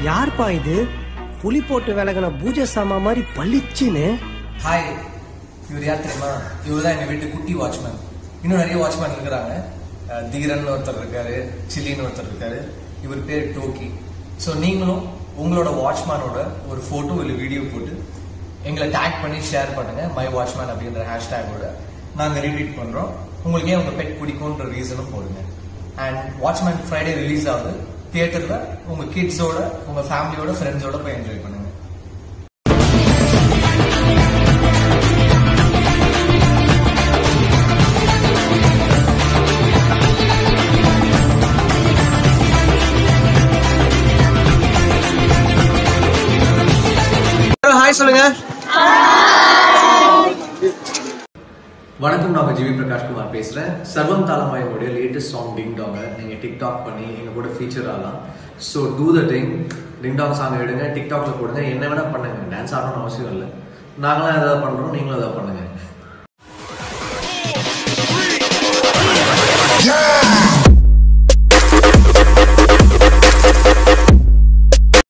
யார்ப்பா இது? புலி போட்டு விலகின பூஜை சாமா மாதிரி பளிச்சுன்னு. ஹாய், இவர் யார் தெரியுமா? இவர் தான் எங்க வீட்டு குட்டி வாட்ச்மேன். இன்னும் நிறைய வாட்ச்மேன் இருக்கிறாங்க. தீரன் ஒருத்தர் இருக்காரு, சில்லின்னு ஒருத்தர் இருக்காரு. இவர் பேர் டோக்கி. ஸோ நீங்களும் உங்களோட வாட்ச்மேனோட ஒரு போட்டோ இல்லை வீடியோ போட்டு எங்களை டேக் பண்ணி ஷேர் பண்ணுங்க. மை வாட்ச்மேன் அப்படின்ற ஹேஷ்டேகோட நாங்கள் ரீட்வீட் பண்றோம். உங்களுக்கு ஏன் உங்க பெட் பிடிக்கும்ன்ற ரீசனும் போடுங்க. அண்ட் வாட்ச்மேன் ஃப்ரைடே ரிலீஸ் ஆகுது. தியேட்டர்ல உங்க கிட்ஸோட, உங்க ஃபேமிலியோட, ஃப்ரெண்ட்ஸோட போய் என்ஜாய் பண்ணுங்க. ஹாய் சொல்லுங்க. வணக்கம், நான் ஜிவி பிரகாஷ் குமார் பேசுறேன். சர்வம் தாளமாயோடைய லேட்டஸ்ட் சாங் டிங் டாங்க நீங்க டிக்டாக் பண்ணி எங்க கூட ஃபீச்சர் ஆகலாம். So do the ding. Ding dong song எடுங்க, டிக்டாக்ல போடுங்க, என்ன வேணா பண்ணுங்க. டான்ஸ் ஆடணும்னு அவசியம் இல்லை. நாங்களாம் எதாவது பண்றோம், நீங்களும் எதாவது பண்ணுங்க.